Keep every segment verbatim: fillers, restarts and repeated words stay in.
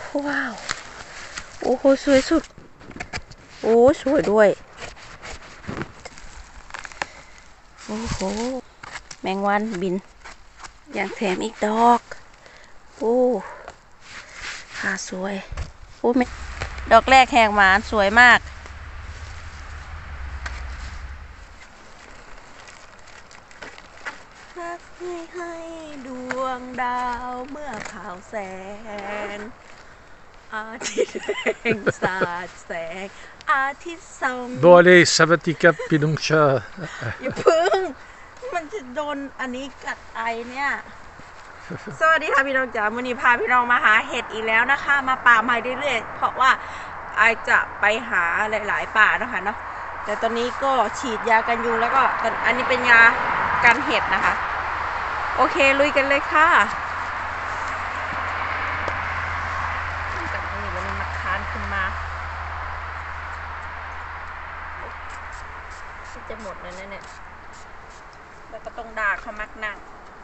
ว้าวโอ้โหสวยสุดโอ้สวยด้วยโอ้โหแมงวันบินอย่างแถมอีกดอกโอ้ค่ะสวยโอ้ดอกแรกแหงหวานสวยมากพักให้ให้ดวงดาวเมื่อข่าวแสงอาทิตย์แห่งสาดแสงอาทิตย์ส่อง Bon allez, Savatika Pinongcha. อย่าพึ่งมันจะโดนอันนี้กัดไอเนี่ยสวัสดีค่ะพี่น้องจ๋ามื้อนี้พาพี่น้องมาหาเห็ดอีกแล้วนะคะมาป่าใหม่เรื่อยๆเพราะว่าไอจะไปหาหลายๆป่าเนาะค่ะเนาะแต่ตอนนี้ก็ฉีดยากันยุงแล้วก็อันนี้เป็นยากันเห็ดนะคะโอเคลุยกันเลยค่ะกับตรงนี้มันมาคานขึ้นมาจะหมดเลยนะเนี่ยแล้วก็ต้องด่าเขามักนั่ง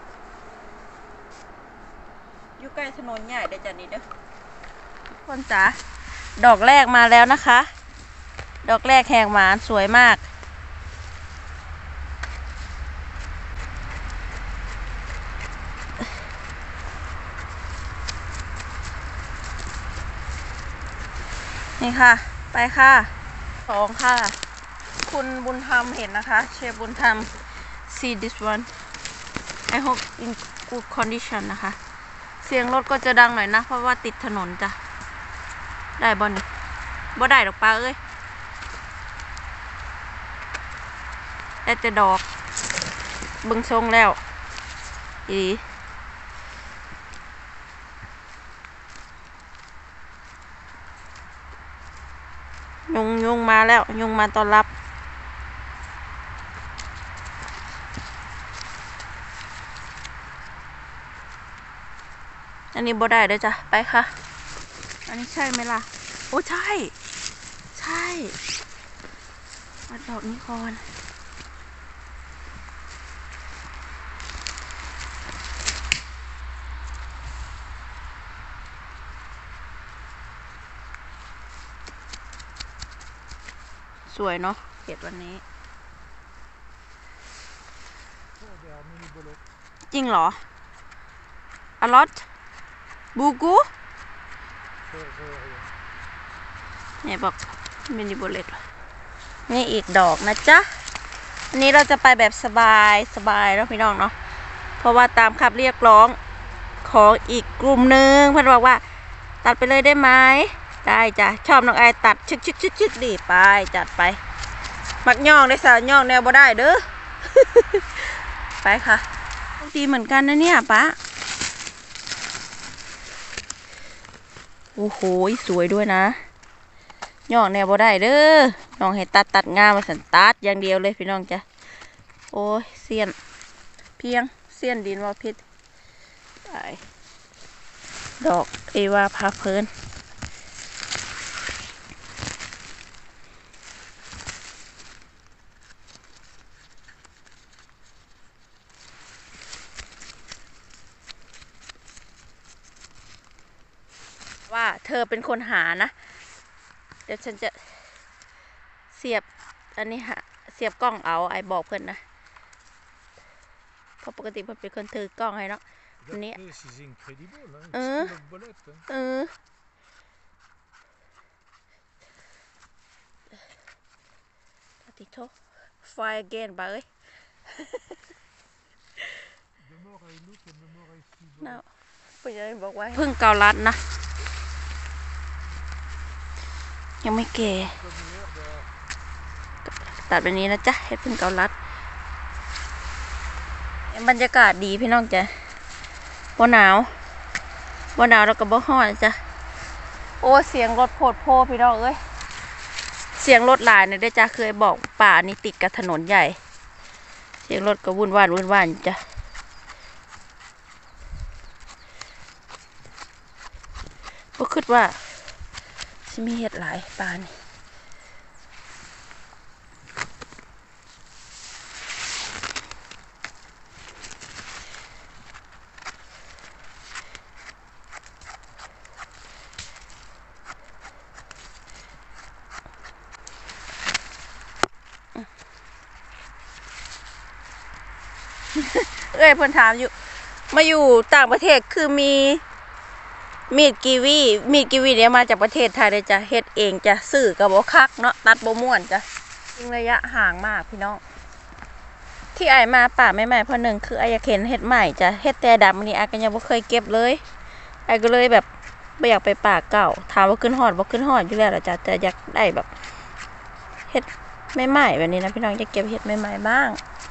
อยู่ใกล้ถนนใหญ่เดี๋ยวจะนี้เด้อทุกคนจ๋าดอกแรกมาแล้วนะคะดอกแรกแหงหวานสวยมากนี่ค่ะไปค่ะสองค่ะคุณบุญธรรมเห็นนะคะเชฟบุญธรรม see this one I hope in good condition นะคะเสียงรถก็จะดังหน่อยนะเพราะว่าติดถนนจ้ะได้บ่นี่บ่ได้ดอกปลาเอ้ยแต่จะดอกเบิ่งทรงแล้วอียุงยุงมาแล้วยุงมาต้อนรับอันนี้บ่ได้เด้อจ้ะไปค่ะอันนี้ใช่ไหมล่ะโอ้ใช่ใช่มาดอกนี้ก่อนสวยเนาะเห็ดวันนี้จริงเหรออลอตบูกูเนี่ยบอกมินิโบเลตนี่อีกดอกนะจ๊ะอันนี้เราจะไปแบบสบายสบายแล้วพี่น้องเนาะเพราะว่าตามคำเรียกร้องของอีกกลุ่มหนึ่งเพื่อนบอกว่าตัดไปเลยได้ไหมได้จ้ะชอบน้องไอตัดชึกชึกชึกชึกดีไปจัดไปมักย่องได้สาวย่องแนวบ่ได้เด้อ ไปค่ะดีเหมือนกันนะเนี่ยป๊าโอ้โหสวยด้วยนะย่องแนวบ่ได้เด้อน้องให้ตัดตัดงามมาสันตัดอย่างเดียวเลยพี่น้องจ้ะโอ้ยเสี้ยนเพียงเสี้ยนดินว่าพิษไปดอกเอวาพาเพลินว่าเธอเป็นคนหานะเดี๋ยวฉันจะเสียบอันนี้ฮะเสียบกล้องเอาไอ้บอกเพื่อนนะเพราะปกติเพื่อนเป็นคนถือกล้องให้เนาะอันนี้เออเออติดโทษไฟเกนไปเอ้ยน่าเพื่อนบอกว่าเพิ่งเกาลัดนะยังไม่แก่ตัดแบบนี้นะจ๊ะให้พึ่งเกาลัดบรรยากาศดีพี่น้องจ้ะบ่หนาวบ่หนาวแล้วก็บ่ร้อนจ้ะโอ้เสียงรถโผดโพพี่น้องเอ้ยเสียงรถหลายเนี่ยได้จ้ะเคยบอกป่านี่ติดกับถนนใหญ่เสียงรถก็วุ่นวายวุ่นวายจ้ะก็คิดว่าจะมีเห็ดหลายป่านี่เอ้ยเพิ่นถามอยู่มาอยู่ต่างประเทศคือมีมีดกีวีมีดกีวีเนี่ยมาจากประเทศไทยเลยจ้ะเฮ็ดเองจ้ะซื้อกับบ่คักเนาะตัดบ่ม่วนจ้ะจริงระยะห่างมากพี่น้องที่ไอมาป่าใหม่ๆเพราะหนึ่งคือไออยากเห็นเห็ดใหม่จ้ะเห็ดแต่ดำอันนี้ไอก็ยังบ่เคยเก็บเลยไอก็เลยแบบไม่อยากไปป่าเก่าถามว่าขึ้นหอดบ่ขึ้นหอดอยู่แล้วจ้ะแต่อยากได้แบบเห็ดใหม่ๆแบบนี้นะพี่น้องจะเก็บเห็ดใหม่ๆบ้าง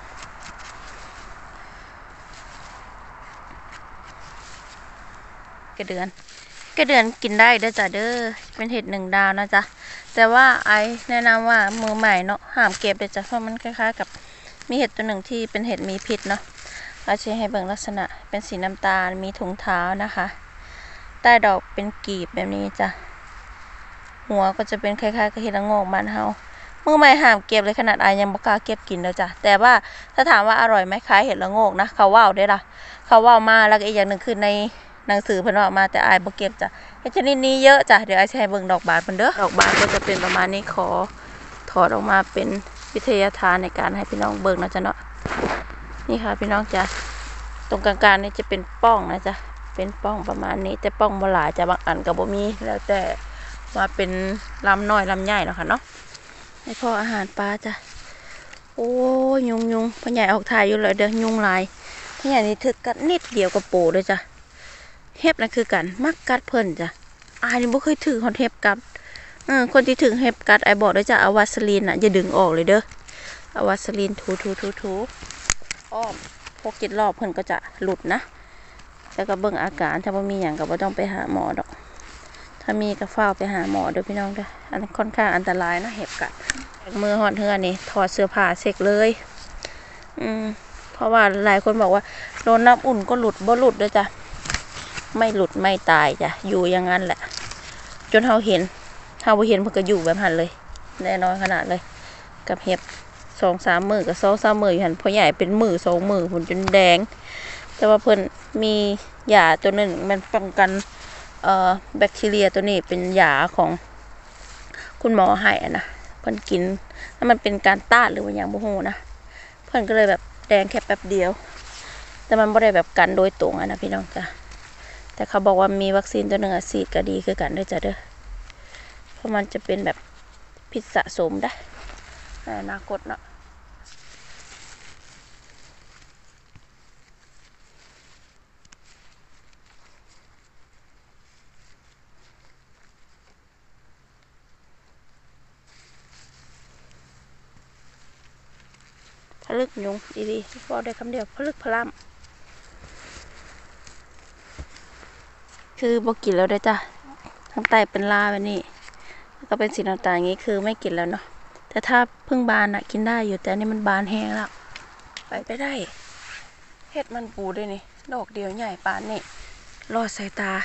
กระเดือนกระเดือนกินได้เด้อจ้ะเด้อเป็นเห็ดหนึ่งดาวนะจ๊ะแต่ว่าไอแนะนำว่ามือใหม่เนาะห้ามเก็บเลยจ้ะเพราะมันคล้ายๆกับมีเห็ดตัวหนึ่งที่เป็นเห็ดมีพิษเนาะเราจะให้เบิ่งลักษณะเป็นสีน้ำตาลมีถุงเท้านะคะใต้ดอกเป็นกีบแบบนี้จ้ะหัวก็จะเป็นคล้ายๆกับเห็ดละโงกบ้านเฮามือใหม่ห้ามเก็บเลยขนาดอายยังบ่กล้าเก็บกินเลยจ้ะแต่ว่าถ้าถามว่าอร่อยไหมคล้ายเห็ดละโงกนะเขาว่าวได้ล่ะเขาว่าวมาแล้วก็อีกอย่างหนึ่งคือในหนังสือเพิ่นว่ามาแต่อายบ่เก็บจ้ะเห็ดชนิดนี้เยอะจ้ะเดี๋ยวอายจะให้เบิ่งดอกบานเพิ่นเด้อดอกบานก็จะเป็นประมาณนี้ขอถอดออกมาเป็นวิทยาทานในการให้พี่น้องเบิ่งนะจ๊ะเนาะนี่ค่ะพี่น้องจ้ะตรงกลางๆนี่จะเป็นป้องนะจ๊ะเป็นป้องประมาณนี้แต่ป้องบ่หลายจ้ะบางอันก็บ่มีแล้วแต่ว่าเป็นลำน้อยลำใหญ่เนาะค่ะเนาะให้พ่ออาหารปลาจ้ะโอ้ยุงยุงพ่อใหญ่ออกถ่ายอยู่เลยเด้อยุงลายพ่อใหญ่นี่ถึกกัดนิดเดียวกับโปเลยจ้ะเห็บนั่นคือกันมักกัดเพิ่นจ้ะอายนี่บ่เคยถือฮอดเห็บกัดเออคนที่ถึงเห็บกัดไอบอกเลยจ้ะเอาวาสลีนน่ะอย่าดึงออกเลยเด้อเอาวาสลีนถูถูถูถูอ้อมพวกกิดรอบเพิ่นก็จะหลุดนะแล้วก็เบิ่งอาการถ้าบ่มีอย่างก็บ่ต้องไปหาหมอดอกถ้ามีก็เฝ้าไปหาหมอเด้อพี่น้องเด้ออันนั้นค่อนข้างอันตรายนะเห็บกัดมือหอดเฮือนี่ถอดเสื้อผ้าเสกเลยอืมเพราะว่าหลายคนบอกว่าโดนน้ำอุ่นก็หลุดบ่หลุดเด้อจ้ะไม่หลุดไม่ตายจ้ะอยู่อย่างนั้นแหละจนเฮาเห็นเฮาบ่เห็นเพิ่นก็อยู่แบบหันเลยแน่นอนขนาดเลยกับเห็บสองสามมือกับสองสามมืออยู่หันพ่อใหญ่เป็นมือสองมือหุ่นจนแดงแต่ว่าเพิ่นมียาตัวหนึ่งมันป้องกันเอ่อแบคทีเรียตัวนี้เป็นยาของคุณหมอให้อ่ะนะเพิ่นกินแล้วมันเป็นการต้านหรือว่าอย่างบ่ฮู้นะเพิ่นก็เลยแบบแดงแค่แป๊บเดียวแต่มันบ่ได้แบบกันโดยตรงอ่ะนะพี่น้องจ้ะแต่เขาบอกว่ามีวัคซีนตัวหนึ่งอะฉีดก็ดีคือกันด้วยจ้ะเด้อเพราะมันจะเป็นแบบพิษสะสมได้ในอนาคตเนาะผลึกยุงดีๆบอกได้คำเดียวผลึกพล่ำคือบอกกินแล้วได้จ้ะทั้งไตเป็นลาแบบนี้แล้วก็เป็นสีน้ำตาลอย่างนี้คือไม่กินแล้วเนาะแต่ถ้าเพิ่งบานอะกินได้อยู่แต่อันนี้มันบานแห้งแล้วไปไปได้เห็ดมันปูด้วยนี่ดอกเดียวใหญ่ปานนี่รอดสายตา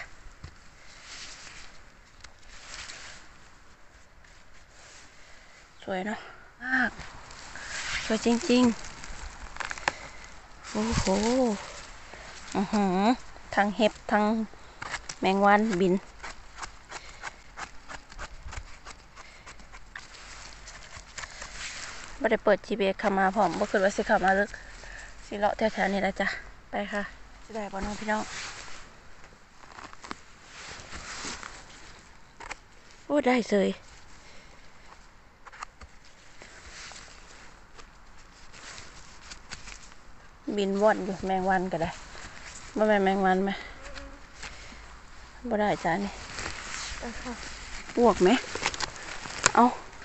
สวยเนาะมากสวยจริงๆโอ้โหอือหือทั้งเห็บทั้งแมงวันบินบ่ได้เปิด จี พี เอส เข้ามาพร้อมบ่คิดว่าสิเข้ามาลึกสิเลาะแถวๆนี้ละจ้ะไปค่ะสิได้บ่น้องพี่น้องโอ้ได้เลยบินว่อนอยู่แมงวันก็ได้บ่แม่นแมงวันไหมบ่ได้จ้านี่ปวกไหมเอา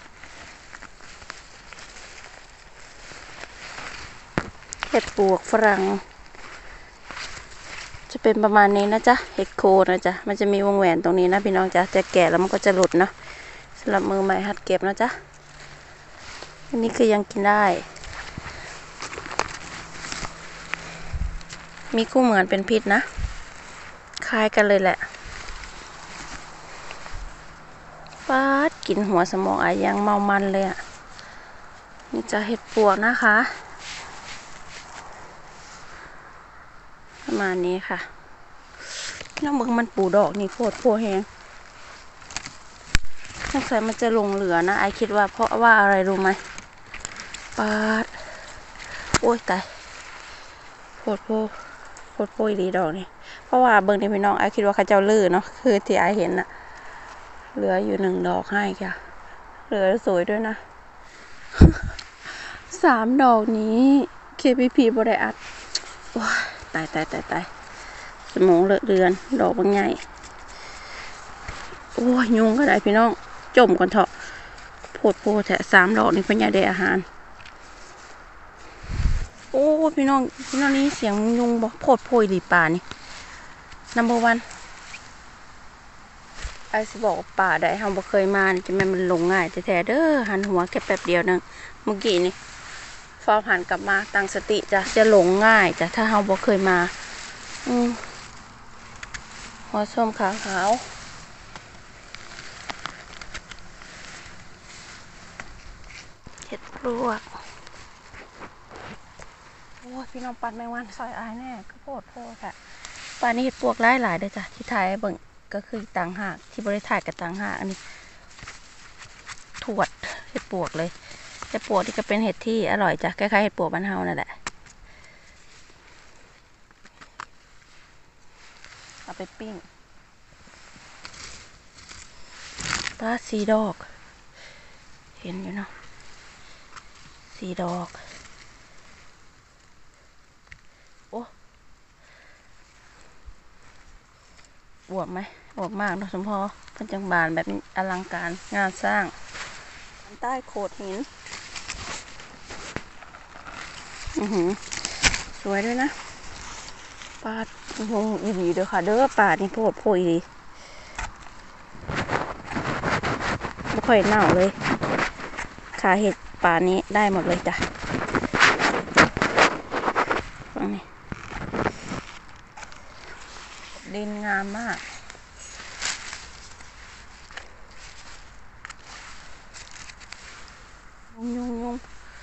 เห็ดปวกฝรั่งจะเป็นประมาณนี้นะจ๊ะเห็ดโคนนะจ๊ะมันจะมีวงแหวนตรงนี้นะพี่น้องจ๊ะแต่แก่แล้วมันก็จะหลุดนะสำหรับมือใหม่หัดเก็บนะจ๊ะอันนี้คือยังกินได้มีคู่เหมือนเป็นพิษนะคล้ายกันเลยแหละฟาดกินหัวสมองอายังเมามันเลยอ่ะนี่จะเห็ดปวกนะคะประมาณนี้ค่ะน้ำมึงมันปูดอกนี่โพดโพแหงสงสัยมันจะลงเหลือนะไอคิดว่าเพราะว่าอะไรรู้ไหมฟาดโอ้ยตายโพดโพโพดโพอีดีดอกนี่เพราะว่าเบิ่งในพี่น้องไอ้คิดว่าเขาเจ้าลือเนาะคือที่ไอ้เห็นน่ะเหลืออยู่หนึ่งดอกให้ค่ะเหลือสวยด้วยนะ สามดอกนี้ เค พี พี บริอัดว้าตายตายตายตายสมองเลอะเลือนดอกบางใหญ่โอ้ยยุงก็ได้พี่น้องจมก่อนเถอะโพดโพแถะสามดอกนี่เป็นใหญ่ได้อาหารโอ้พี่น้องพี่น้องนี่เสียงยุงบอกโพดโพยดีป่านี่ นัมเบอร์วันไอ้สิบอกป่าได้เฮาบ่เคยมาจะแม่มันลงง่ายแท้ๆเด้อหันหัวแค่แป๊บเดียวนึงเมื่อกี้นี่ฟอหันกลับมาตั้งสติจ้ะจะหลงง่ายจ้ะถ้าเฮาบ่เคยมาอืมหัวส้มขาวขาวเห็ดปลวกโอ้ยพี่น้องปัดแมงวันซอยอายแน่ก็โพดโพดค่ะปลานี่เห็ดปลวกหลายหลายเลยจ้ะที่ถ่ายเบิ่งก็คือต่างหากที่บริถ่ายกับต่างหากอันนี้ถวดเห็ดปลวกเลยเห็ดปลวกที่ก็เป็นเห็ดที่อร่อยจ้ะคล้ายๆเห็ดปลวกบ้านเฮานั่นแหละเอาไปปิ้งปลาสีดอกเห็นอยู่เนาะสีดอกโอ้อวบไหมอวบมากเนาะสมพอเพิ่นจังบานแบบอลังการงานสร้างใต้โขดหินอือหือสวยด้วยนะปลาโอ้ยดีเด้อค่ะเด้อปลานี่โพดโพยดีไม่ค่อยเน่าเลยขาเห็ดปลานี้ได้หมดเลยจ้ะฟังนี่ดินงามมากยุงยุงยุง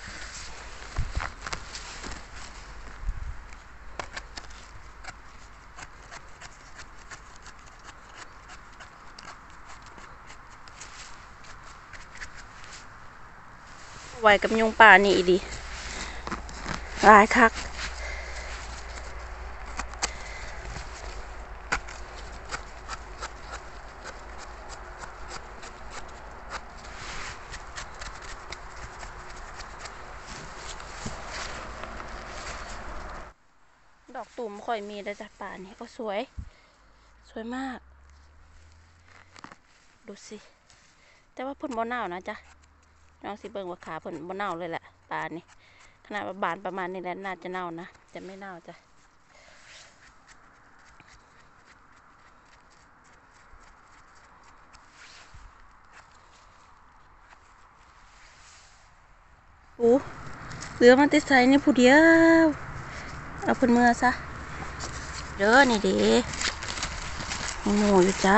ไว้กับยุงป่านี่ดีลายคักดอกตุ่มค่อยมีแต่จากป่านี่ก็สวยสวยมากดูสิแต่ว่าพ่นบ่เน่านะจ๊ะน้องสิเบิ่งว่าขาพ่นบ่เน่าเลยแหละป่านี่ขนาดว่าบานประมาณนี้แล้วน่าจะเน่านะจะไม่เน่าจ้ะโอ้เหลือมันติดใส่นี่ผู้เดียวเอาเพิ่นเมื่อซะเด้อนี่เด้หมูอยู่จ้า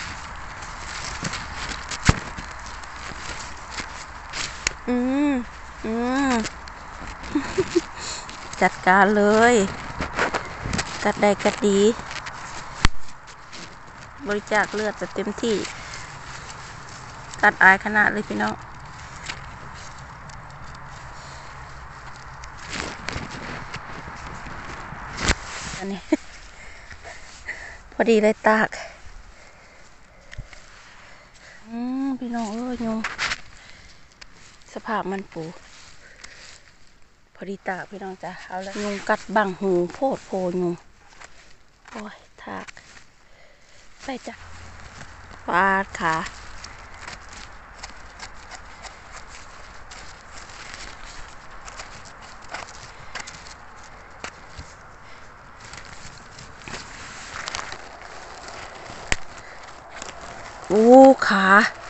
อืมอืม จัดการเลยกัดได้กัดดีบริจาคเลือดแบบเต็มที่กัดอายขนาดเลยพี่น้องอันนี้ พอดีเลยตากอืมพี่น้องเอ้ยยงสภาพมันปูพอดีตากพี่น้องจ้ะเอาแล้วยุงกัดบังหูโพดโพยุงโอ้ยถากไปจ้ะปาดขาโอ้ขา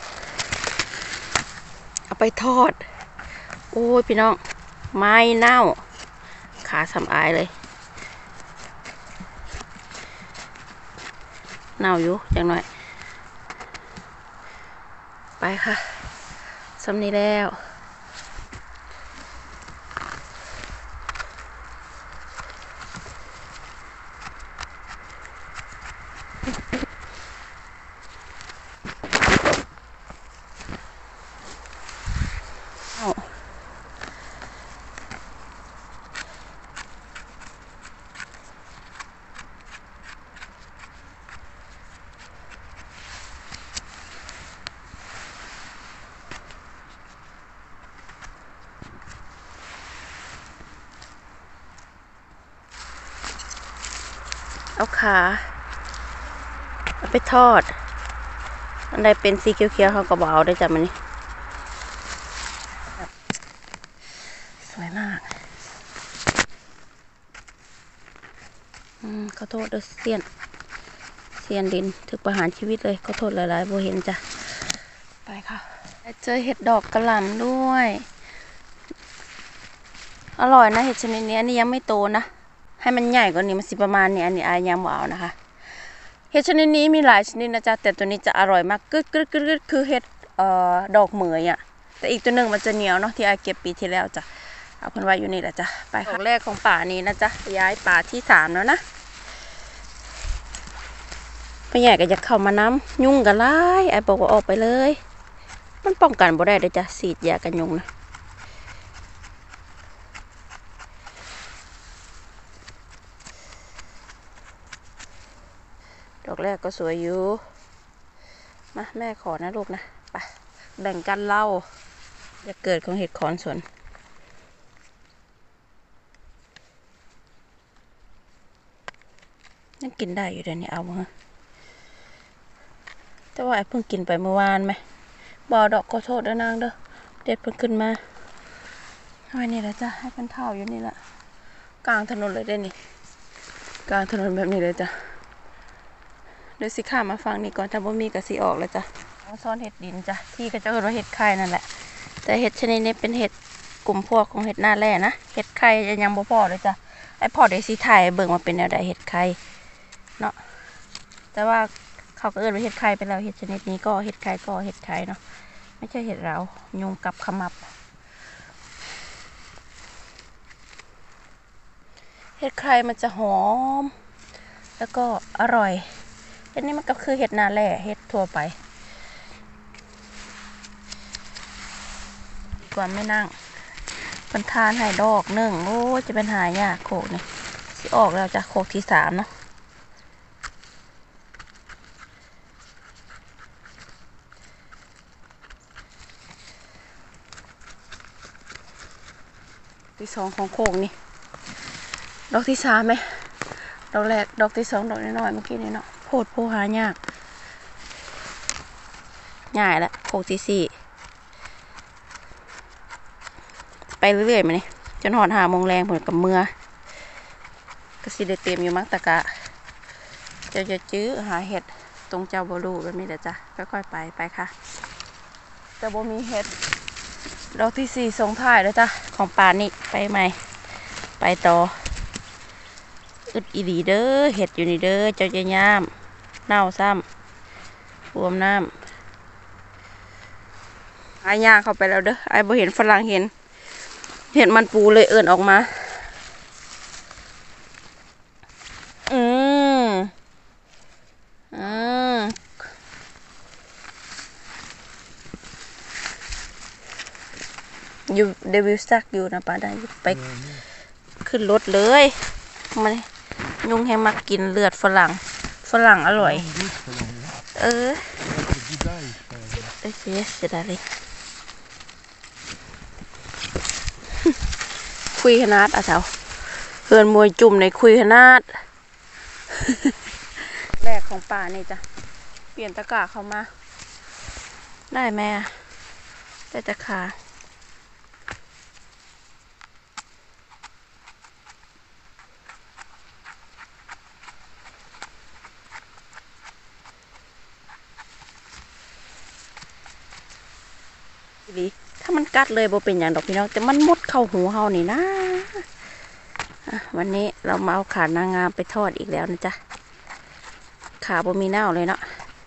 เอาไปทอดโอ้ยพี่น้องไม้เน่าขาสำอายเลยเน่าอยู่จังหน่อยไปค่ะสำนี้แล้วเอาขาเอาไปทอดอันใดเป็นสีเขียวๆเขาก็บอกเอาได้จ้ะมันนี่สวยมากอืมขอโทษด้วยเสียนเสียนดินถึกประหารชีวิตเลยขอโทษหลายๆโบเห็นจ้ะไปค่ะเจอเห็ดดอกกระหล่ำด้วยอร่อยนะเห็ดชนิดนี้อันนี้ยังไม่โตนะให้มันใหญ่กว่านี้มันสิประมาณนี้อันนี้อายยังบ่เอานะคะเห็ดชนิดนี้มีหลายชนิดนะจ๊ะแต่ตัวนี้จะอร่อยมากกึดกึดกึดกึดคือเห็ดเอ่อดอกเหมยอ่ะแต่อีกตัวหนึ่งมันจะเหนียวเนาะที่อายเก็บปีที่แล้วจ้ะเอาคนไว้อยู่นี่แหละจ้ะไปดอกแรกของป่านี้นะจ๊ะย้ายป่าที่สามแล้วนะไปใหญ่ก็จะเข้ามาน้ำยุ่งกันไล่ไอ้บอกว่าออกไปเลยมันป้องกันบ่ได้เด้อจ้ะฉีดยากันยุงนะดอกแรกก็สวยอยู่มาแม่ขอนะลูกนะไปแบ่งกันเล่าจะเกิดของเห็ดขอนสวนนั่นกินได้อยู่เดี๋ยวนี้เอาฮะแต่ว่าไอ้เพิ่งกินไปเมื่อวานไหมบอดอกขอโทษด้วยนางเด้อเด็ดเพิ่งขึ้นมาไว้นี่แหละจ้ะให้เป็นเท่าอยู่นี่แหละกลางถนนเลยได้นี่กลางถนนแบบนี้เลยจ้ะเดี๋ยวสิข้ามาฟังนี่ก่อนถ้าบ่มีก็สิออกแล้วจ้ะซ้อนเห็ดดินจ้ะที่ก็จะเอิ้นว่าเห็ดไข่นั่นแหละแต่เห็ดชนิดนี้เป็นเห็ดกลุ่มพวกของเห็ดหน้าแร่นะเห็ดไข่ยังบ่พอเลยจ้ะไอ้พอเดี๋ยวสิถ่ายเบิ่งมาเป็นแนวใดเห็ดไข่เนาะแต่ว่าเขาก็เอิ้นว่าเห็ดไข่ไปแล้วเห็ดชนิดนี้ก็เห็ดไข่ก็เห็ดไข่เนาะไม่ใช่เห็ดเรายุงกับขมับเห็ดไข่มันจะหอมแล้วก็อร่อยเห็ดนี้มันก็คือเห็ดนาแร่เห็ดทั่วไปดีกว่าไม่นั่งเป็นทานให้ดอกหนึ่งโอ้จะเป็นหายากโขกนี่สิออกแล้วจ้ะโขกที่สามเนาะที่สองของโขกนี่ดอกที่สามไหมดอกแรกดอกที่สองดอกน้อยๆเมื่อกี้นี่เนาะโพดโพหายากง่ายละโขกที่สี่ไปเรื่อยๆมานี่จนหอดหาโมงแรงผลกับเมื่อก็สิได้เต็มอยู่มั้งตะกะเจ้าจะจื้อหาเห็ดตรงเจ้าบลูแบบนี้แหละจ้ะค่อยๆไปไปค่ะแต่บ่มีเห็ดดอกที่สี่ส่งท้ายแล้วจ้ะของป่านี่ไปใหม่ไปต่ออึดอีดีเด้อเห็ดอยู่นี่เด้อเจ้าจะย่ามเน่าซ้ำรวมน้ำไอ้ย่าเข้าไปแล้วเด้อไอ้บ่เห็นฝรั่งเห็นเห็ดมันปูเลยเอิญออกมาอืมอืมอยู่เดวิลซักอยู่นะป้าได้ไปขึ้นรถเลยมายุงแห้งมากินเลือดฝรั่งฝรั่งอร่อยเออเอเสียเสียดายเลยคุยขนาดอ่ะเจ้าเฮือนมวยจุ่มในคุยขนาดแรกของป่านี่จ้ะเปลี่ยนตะกร้าเข้ามาได้ไหมอ่ะได้ตะขาดีถ้ามันกัดเลยบ่เป็นอย่างดอกพี่น้องแต่มันมุดเข้าหูเฮานี่นะวันนี้เรามาเอาขานางงามไปทอดอีกแล้วนะจ๊ะขาบ่มีเน่าเลยเนาะ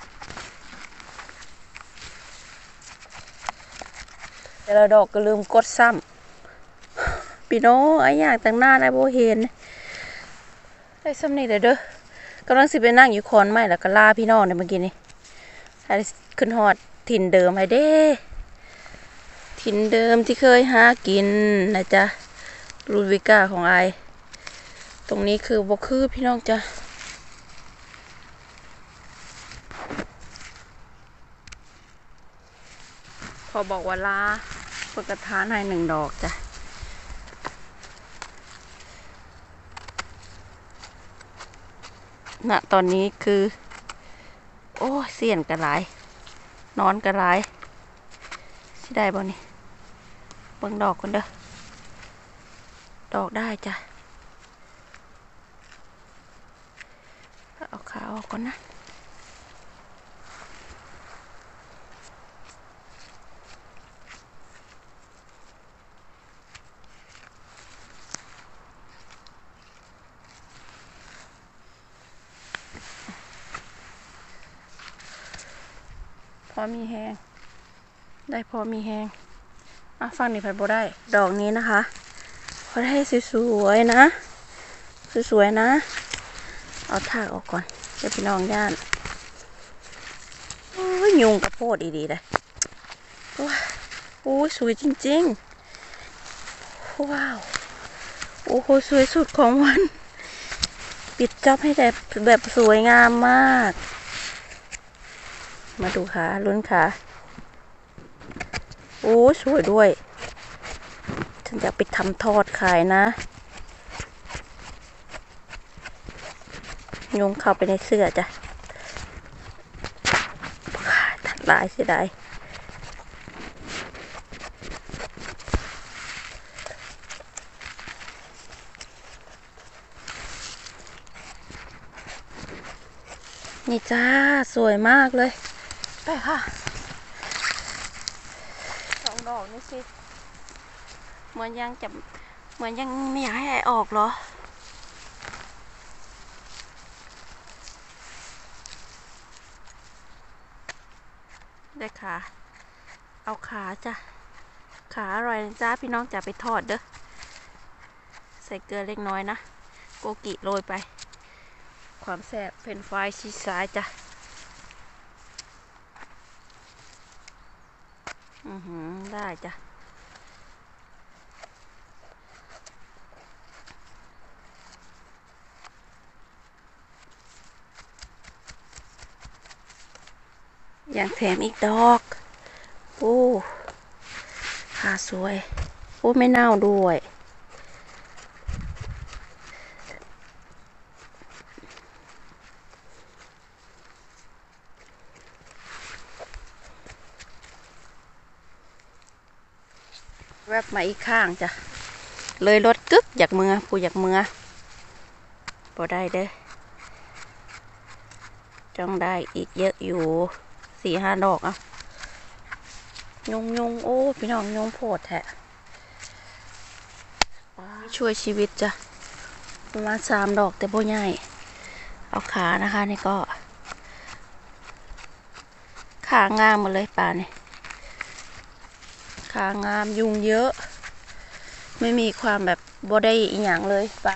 แต่ละดอกก็ลืมกดซ้ำพี่น้องไอ้อย่างต่างหน้าได้บ่เห็นได้ซ้ำนี่เด้อเด้อกำลังสิไปนั่งอยู่คอนไม้แล้วก็ลาพี่น้องในเมื่อกี้นี่ให้ขึ้นฮอดถิ่นเดิมให้เด้ถิ่นเดิมที่เคยหากินนะจ๊ะลูดวิก้าของไอตรงนี้คือบกคือพี่น้องจ้ะพอบอกว่าลาเพื่อกระทานให้หนึ่งดอกจ้ะณตอนนี้คือ โอ้เสียนกระไรนอนกระไรสิได้บ่นี่เบิ่งดอกกันเด้อดอกได้จ้ะเอาขาออกก่อนนะพอมีแหงได้พอมีแหงอ่ะฟังนี่พัดบ่ได้ดอกนี้นะคะพอได้สวยๆนะสวยๆนะเอาถากออกก่อนเดี๋ยวพี่น้องย่านโอ้ยยุงกระโพดดีๆเลยโอ้ยโอ้ยสวยจริงๆว้าวโอ้โหสวยสุดของวันปิดจ็อบให้แบบแบบสวยงามมากมาดูขาลุ้นขาโอ้สวยด้วยฉันจะไปทำทอดขายนะยุงเข้าไปในเสื้อจ้ะตัดลายเสียดายนี่จ้าสวยมากเลยไปค่ะสองดอกนี่สิเหมือนยังจะเหมือนยังไม่อยากให้ออกเหรอได้ขาเอาขาจ้ะขาอร่อยนะจ้าพี่น้องจะไปทอดเด้อใส่เกลือเล็กน้อยนะโกกิโรยไปความแซ่บเป็นไฟชีซ้ายจ้ะอือหือได้จ้ะอย่างแถมอีกดอกโอ้ขาสวยโอ้ไม่เน่าด้วยแวบมาอีกข้างจ้ะเลยรถกึกอยากเมือปูอยากเมือพอได้เด้อจ้องได้อีกเยอะอยู่สี่ห้าดอกอ่ะยงยงโอ้พี่น้องยงโพดแทะช่วยชีวิตจ้ะประมาณสามดอกแต่โบใหญ่เอาขานะคะนี่ก็ขางามหมดเลยป่านี่ขางามยุงเยอะไม่มีความแบบบ่ได้อีหยังเลยป่ะ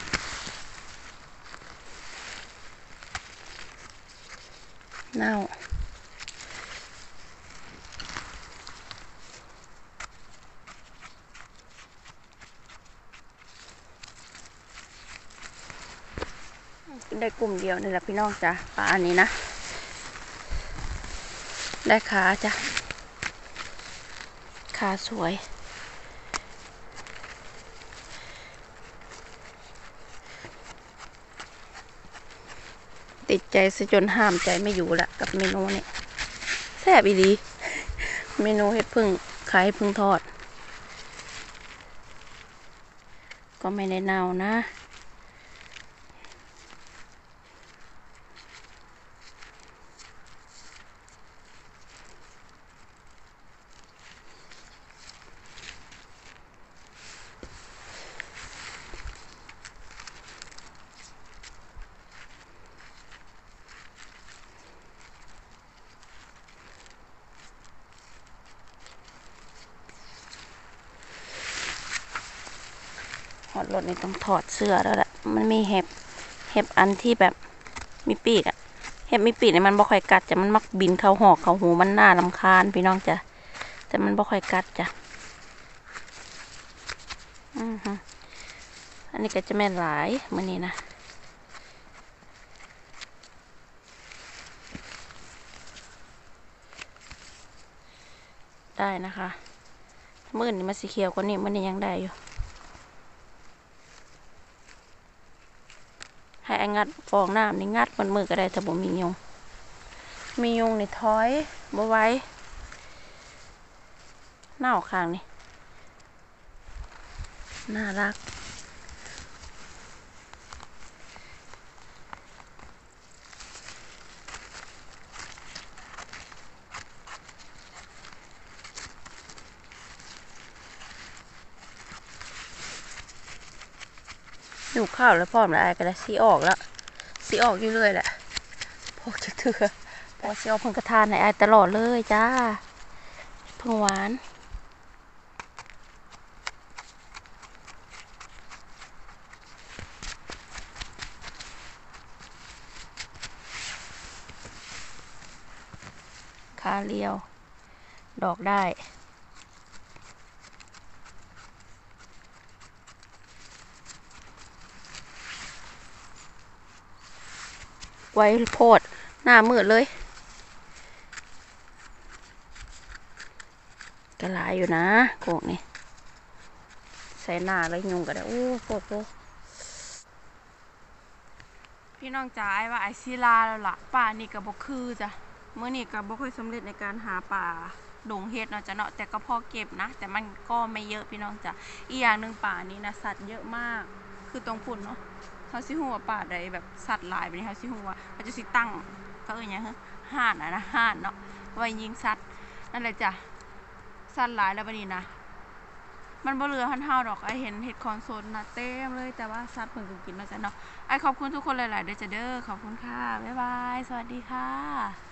เน่าได้กลุ่มเดียวนี่แหละพี่น้องจ้ะป่าอันนี้นะได้ขาจ้ะขาสวยติดใจซะจนห้ามใจไม่อยู่ละกับเมนูนี้แซ่บอีดีเมนูเห็ดพึ่งขายพึ่งทอดก็ไม่ได้เน่านะหอดรถนี่ต้องถอดเสื้อแล้วแหละมันมีเห็บเห็บอันที่แบบมีปีกอะเห็บมีปีกเนี่ยมันบ่ค่อยกัดจะมันมักบินเข้าหอกเข้าหูมันน่ารำคาญพี่น้องจ้ะแต่มันบ่ค่อยกัดจ้ะอือฮึอันนี้ก็จะแม่นหลายมื้อนี้นะได้นะคะมื้อนี้มันสีเขียวกว่านี้มื้อนี้ยังได้อยู่ให้งัดฟองน้ำนี่งัดมันมือก็ได้ถ้าบ่มียุงมียุงนี่ถอยบ่ไหว้หน้าข้างนี่น่ารักดูข้าวแล้วพร้อมแล้วไอ้ก็ได้สีออกแล้วสีออกอยู่เลยแหละพอจะเถื่อพอสีออกเพิ่งกระทานในไอ้ตลอดเลยจ้าเพิ่งหวานขาเรียวดอกได้ไว้โพดหน้ามืดเลยกระลายอยู่นะโกกนี่ใส่หน้าแล้วยุงก็ได้โอ้โคตรโคพี่น้องจ๋าไอ้ว่าไอซีลาแล้วล่ะป่านี่กับบกคือจ้ะเมื่อนี่กับบ่ค่อยสำเร็จในการหาป่าดงเห็ดเนาะจ้ะเนาะแต่ก็พอเก็บนะแต่มันก็ไม่เยอะพี่น้องจ๋าอีกอย่างหนึ่งป่านี้นะสัตว์เยอะมากคือตรงพุ่นเนาะเขาสิหัวป่าใดแบบสัตว์หลายแบบนี้เขาสิหัวเขาจะสิตั้งเขาเอ่ยยังฮะห่านอะนะห่านเนาะไว้ยิงสัตว์นั่นแหละจ้ะสัตว์หลายแล้วบัดนี้นะมันบ่เหลือหันเฮาดอกไอเห็นเห็ดคอนโซลนะเต็มเลยแต่ว่าสัตว์เพิ่นก็กินเนาะจ้ะเนาะไอขอบคุณทุกคนหลายๆเด้อจ้ะเด้อขอบคุณค่ะบ๊ายบายสวัสดีค่ะ